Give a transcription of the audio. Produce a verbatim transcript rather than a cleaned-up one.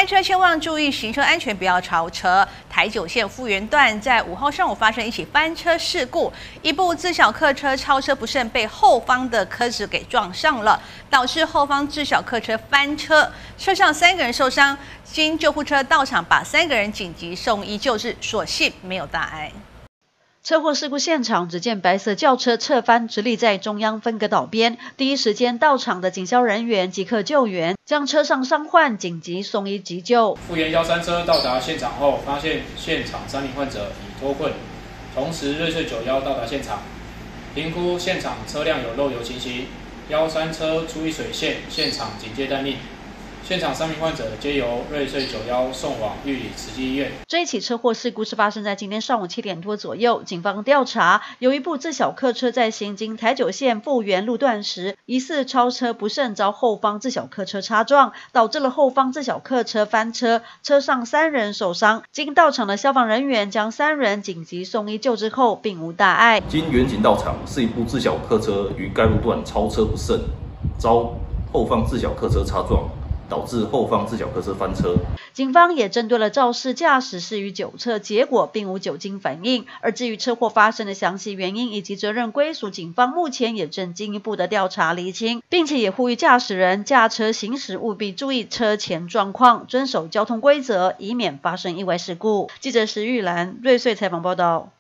车千万注意行车安全，不要超车。台九线复原段在五号上午发生一起翻车事故，一部自小客车超车不慎被后方的车子给撞上了，导致后方自小客车翻车，车上三个人受伤，经救护车到场把三个人紧急送医救治，所幸没有大碍。 车祸事故现场，只见白色轿车侧翻，直立在中央分隔岛边。第一时间到场的警消人员即刻救援，将车上伤患紧急送医急救。 复原一三车到达现场后，发现现场三名患者已脱困，同时瑞穗九一到达现场，评估现场车辆有漏油情形，一三车出一水线，现场警戒待命。 现场三名患者皆由瑞穗九一送往玉里慈济医院。 这一起车祸事故是发生在今天上午七点多左右。警方调查，有一部自小客车在行经台九线复原路段时，疑似超车不慎遭后方自小客车擦撞，导致了后方自小客车翻车，车上三人受伤。经到场的消防人员将三人紧急送医救治后，并无大碍。 经员警到场，是一部自小客车于该路段超车不慎，遭后方自小客车擦撞。 导致后方自小客车翻车。 警方也针对了肇事驾驶是与酒测结果并无酒精反应，而至于车祸发生的详细原因以及责任归属，警方目前也正进一步的调查厘清，并且也呼吁驾驶人驾车行驶务必注意车前状况，遵守交通规则，以免发生意外事故。记者石玉兰瑞穗采访报道。